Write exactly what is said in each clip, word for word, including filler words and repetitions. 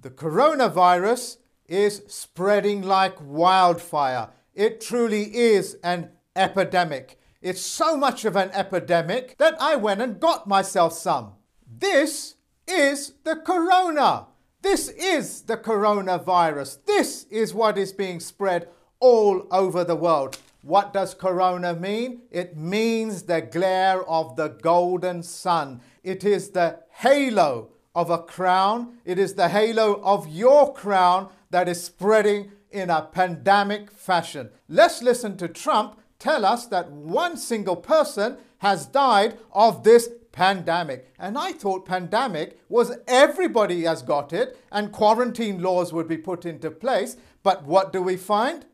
The coronavirus is spreading like wildfire. It truly is an epidemic. It's so much of an epidemic that I went and got myself some. This is the corona. This is the coronavirus. This is what is being spread all over the world. What does corona mean? It means the glare of the golden sun. It is the halo of a crown. It is the halo of your crown that is spreading in a pandemic fashion. Let's listen to Trump tell us that one single person has died of this pandemic. And I thought pandemic was everybody has got it and quarantine laws would be put into place. But what do we find?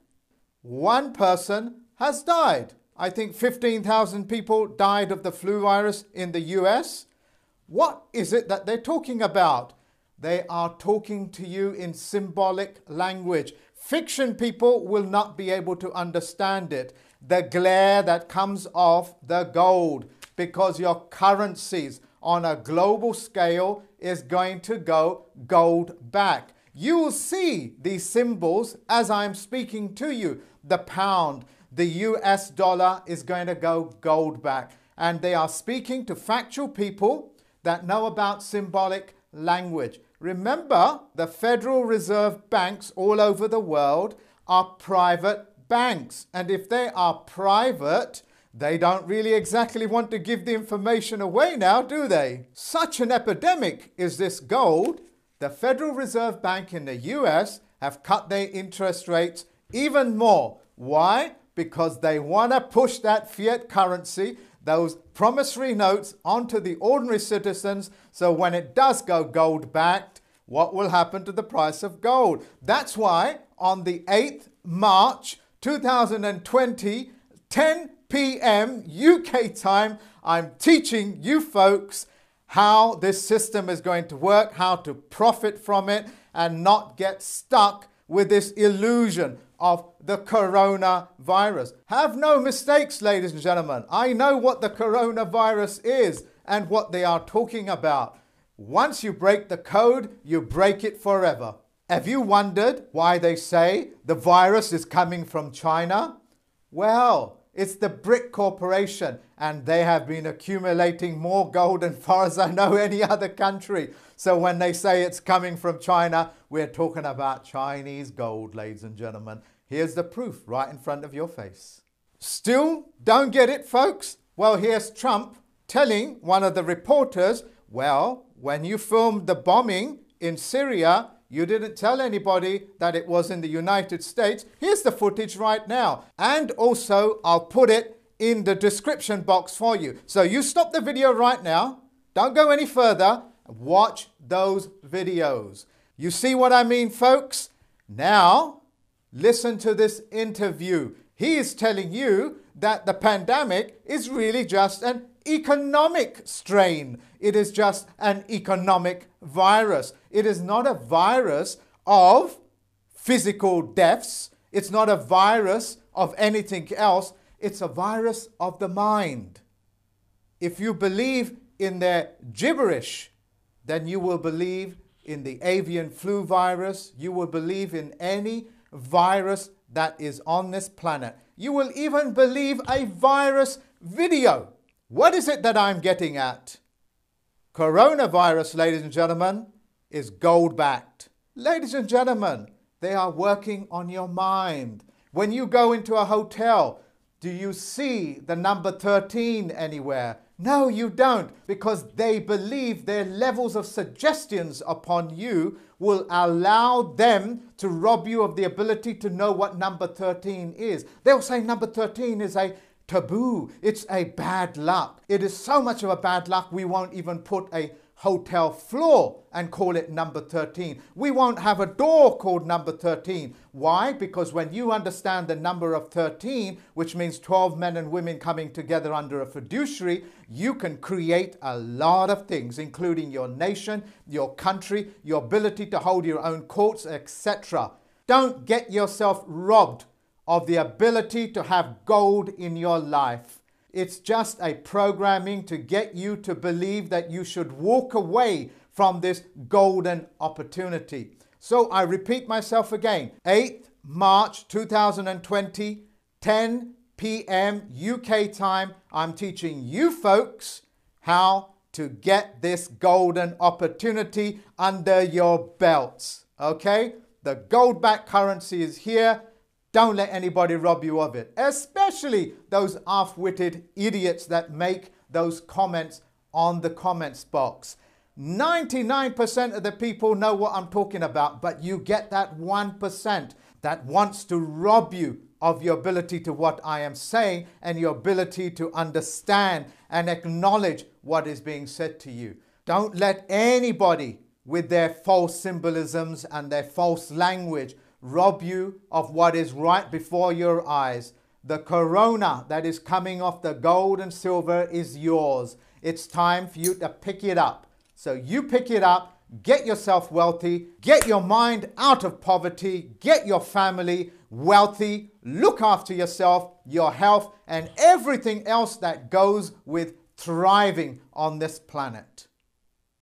One person has died. I think fifteen thousand people died of the flu virus in the U S. What is it that they're talking about? They are talking to you in symbolic language. Fiction people will not be able to understand it. The glare that comes off the gold, because your currencies on a global scale is going to go gold back. You will see these symbols as I'm speaking to you. The pound, the U S dollar is going to go gold back. And they are speaking to factual people that know about symbolic language. Remember, the Federal Reserve banks all over the world are private banks. And if they are private, they don't really exactly want to give the information away now, do they? Such an epidemic is this gold. The Federal Reserve Bank in the U S have cut their interest rates even more. Why? Because they want to push that fiat currency, those promissory notes, onto the ordinary citizens. So when it does go gold backed, what will happen to the price of gold? That's why on the eighth of March two thousand twenty, ten p m U K time, I'm teaching you folks how this system is going to work, how to profit from it and not get stuck with this illusion of the coronavirus. Have no mistakes, ladies and gentlemen. I know what the coronavirus is and what they are talking about. Once you break the code, you break it forever. Have you wondered why they say the virus is coming from China? Well, it's the BRIC Corporation, and they have been accumulating more gold as far as I know any other country. So when they say it's coming from China, we're talking about Chinese gold, ladies and gentlemen. Here's the proof right in front of your face. Still don't get it, folks? Well, here's Trump telling one of the reporters, well, when you filmed the bombing in Syria, you didn't tell anybody that it was in the United States. Here's the footage right now. And also, I'll put it in the description box for you. So you stop the video right now. Don't go any further. Watch those videos. You see what I mean, folks? Now, listen to this interview. He is telling you that the pandemic is really just an economic strain. It is just an economic virus. It is not a virus of physical deaths. It's not a virus of anything else. It's a virus of the mind. If you believe in their gibberish, then you will believe in the avian flu virus. You will believe in any virus that is on this planet. You will even believe a virus video. What is it that I'm getting at? Coronavirus, ladies and gentlemen, is gold-backed. Ladies and gentlemen, they are working on your mind. When you go into a hotel, do you see the number thirteen anywhere? No, you don't, because they believe their levels of suggestions upon you will allow them to rob you of the ability to know what number thirteen is. They'll say number thirteen is a taboo. It's a bad luck. It is so much of a bad luck we won't even put a hotel floor and call it number thirteen. We won't have a door called number thirteen. Why? Because when you understand the number of thirteen, which means twelve men and women coming together under a fiduciary, you can create a lot of things, including your nation, your country, your ability to hold your own courts, et cetera. Don't get yourself robbed of the ability to have gold in your life. It's just a programming to get you to believe that you should walk away from this golden opportunity. So I repeat myself again. eighth March two thousand twenty, ten p m U K time, I'm teaching you folks how to get this golden opportunity under your belts. Okay? The gold-backed currency is here. Don't let anybody rob you of it, especially those half-witted idiots that make those comments on the comments box. ninety-nine percent of the people know what I'm talking about, but you get that one percent that wants to rob you of your ability to what I am saying and your ability to understand and acknowledge what is being said to you. Don't let anybody with their false symbolisms and their false language rob you of what is right before your eyes. The corona that is coming off the gold and silver is yours. It's time for you to pick it up. So you pick it up, get yourself wealthy, get your mind out of poverty, get your family wealthy, look after yourself, your health, and everything else that goes with thriving on this planet.